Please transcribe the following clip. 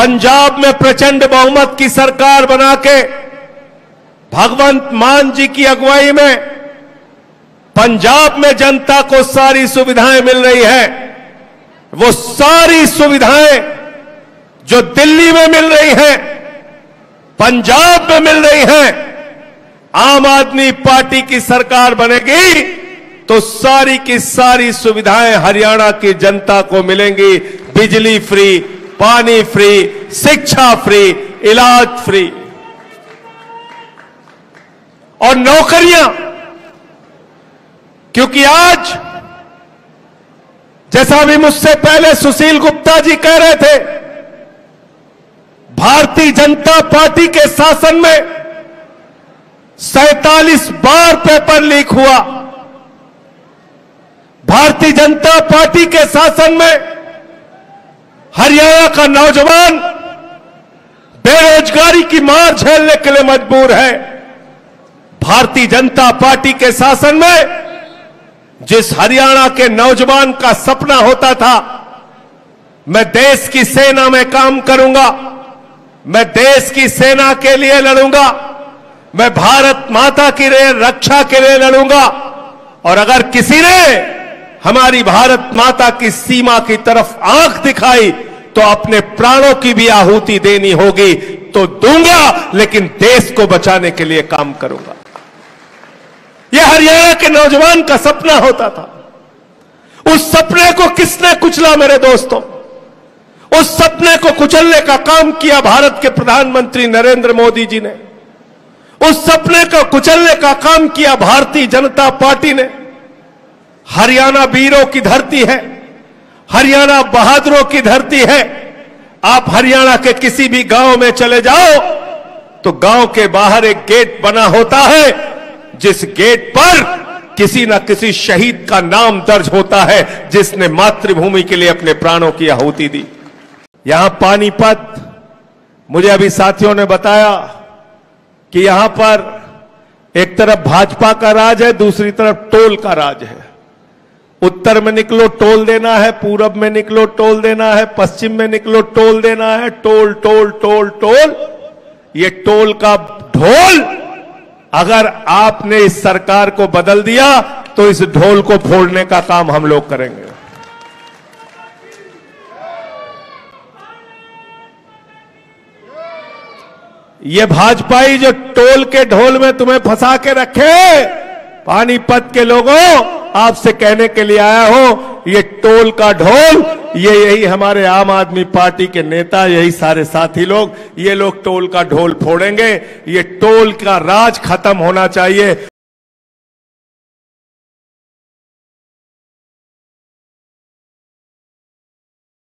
पंजाब में प्रचंड बहुमत की सरकार बना के भगवंत मान जी की अगुवाई में पंजाब में जनता को सारी सुविधाएं मिल रही है। वो सारी सुविधाएं जो दिल्ली में मिल रही हैं, पंजाब में मिल रही हैं। आम आदमी पार्टी की सरकार बनेगी तो सारी की सारी सुविधाएं हरियाणा की जनता को मिलेंगी। बिजली फ्री, पानी फ्री, शिक्षा फ्री, इलाज फ्री और नौकरियां। क्योंकि आज जैसा भी मुझसे पहले सुशील गुप्ता जी कह रहे थे, भारतीय जनता पार्टी के शासन में 47 बार पेपर लीक हुआ। भारतीय जनता पार्टी के शासन में हरियाणा का नौजवान बेरोजगारी की मार झेलने के लिए मजबूर है। भारतीय जनता पार्टी के शासन में जिस हरियाणा के नौजवान का सपना होता था, मैं देश की सेना में काम करूंगा, मैं देश की सेना के लिए लड़ूंगा, मैं भारत माता की रक्षा के लिए लड़ूंगा, और अगर किसी ने हमारी भारत माता की सीमा की तरफ आंख दिखाई तो अपने प्राणों की भी आहुति देनी होगी तो दूंगा, लेकिन देश को बचाने के लिए काम करूंगा। यह हरियाणा के नौजवान का सपना होता था। उस सपने को किसने कुचला मेरे दोस्तों? उस सपने को कुचलने का काम किया भारत के प्रधानमंत्री नरेंद्र मोदी जी ने। उस सपने को कुचलने का काम किया भारतीय जनता पार्टी ने। हरियाणा वीरों की धरती है, हरियाणा बहादुरों की धरती है। आप हरियाणा के किसी भी गांव में चले जाओ तो गांव के बाहर एक गेट बना होता है, जिस गेट पर किसी न किसी शहीद का नाम दर्ज होता है जिसने मातृभूमि के लिए अपने प्राणों की आहुति दी। यहां पानीपत, मुझे अभी साथियों ने बताया कि यहां पर एक तरफ भाजपा का राज है, दूसरी तरफ टोल का राज है। उत्तर में निकलो टोल देना है, पूरब में निकलो टोल देना है, पश्चिम में निकलो टोल देना है। टोल टोल टोल टोल, ये टोल का ढोल अगर आपने इस सरकार को बदल दिया तो इस ढोल को फोड़ने का काम हम लोग करेंगे। ये भाजपाई जो टोल के ढोल में तुम्हें फंसा के रखे, पानीपत के लोगों, आपसे कहने के लिए आया हूं, ये टोल का ढोल, ये यही हमारे आम आदमी पार्टी के नेता, यही सारे साथी लोग, ये लोग टोल का ढोल फोड़ेंगे। ये टोल का राज खत्म होना चाहिए।